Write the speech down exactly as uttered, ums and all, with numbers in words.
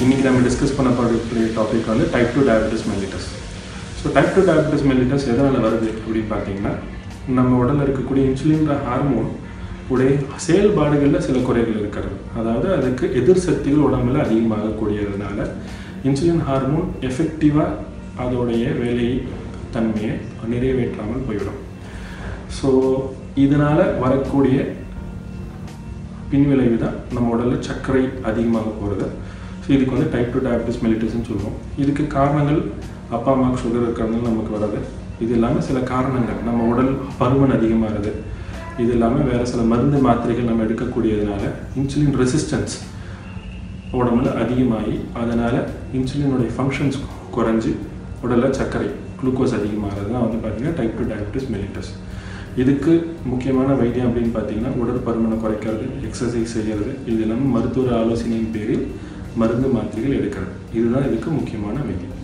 இன்னைக்கு நம்ம டிஸ்கஸ் பண்ண போகிற டாபிக் வந்து type two diabetes mellitus. So type two diabetes mellitus எதனால் வருது அப்படின்னு பார்த்தீங்கன்னா, நம்ம உடலில் இருக்கக்கூடிய இன்சுலின்ற ஹார்மோன் உடைய செயல்பாடுகளில் சில குறைகள் இருக்கிறது. அதாவது அதுக்கு எதிர் சக்திகள் உடம்புல அதிகமாகக்கூடியதுனால இன்சுலின் ஹார்மோன் எஃபெக்டிவாக அதோடைய வேலை தன்மையை நிறைவேற்றாமல் போய்விடும். ஸோ இதனால் வரக்கூடிய பின்விளைவு தான் நம்ம உடலில் சர்க்கரை அதிகமாக போகிறது. ஸோ இதுக்கு வந்து டைப் டூ டயபெட்டிஸ் மெல்லிட்டஸ்ன்னு சொல்லுவோம். இதுக்கு காரணங்கள் அப்பா அம்மாவுக்கு சுகர் இருக்கிறதுனால நமக்கு வர்றது. இது இல்லாமல் சில காரணங்கள் நம்ம உடல் பருமன் அதிகமாகிறது. இது இல்லாமல் வேறு சில மருந்து மாத்திரைகள் நம்ம எடுக்கக்கூடியதுனால இன்சுலின் ரெசிஸ்டன்ஸ் உடம்புல அதிகமாகி அதனால் இன்சுலினுடைய ஃபங்க்ஷன்ஸ் குறைஞ்சி உடலில் சர்க்கரை குளுக்கோஸ் அதிகமாகிறது தான் வந்து பார்த்திங்கன்னா டைப் டூ டயபெட்டிஸ் மெல்லிட்டஸ். இதுக்கு முக்கியமான வைத்தியம் அப்படின்னு பார்த்தீங்கன்னா உடற்பருமனை குறைக்கிறது, எக்ஸசைஸ் செய்கிறது, இது இல்லாமல் மருத்துவ ஆலோசனையின் பேரில் மருந்து மாத்திரைகள் எடுக்கிறது. இதுதான் இதுக்கு முக்கியமான வைத்தியம்.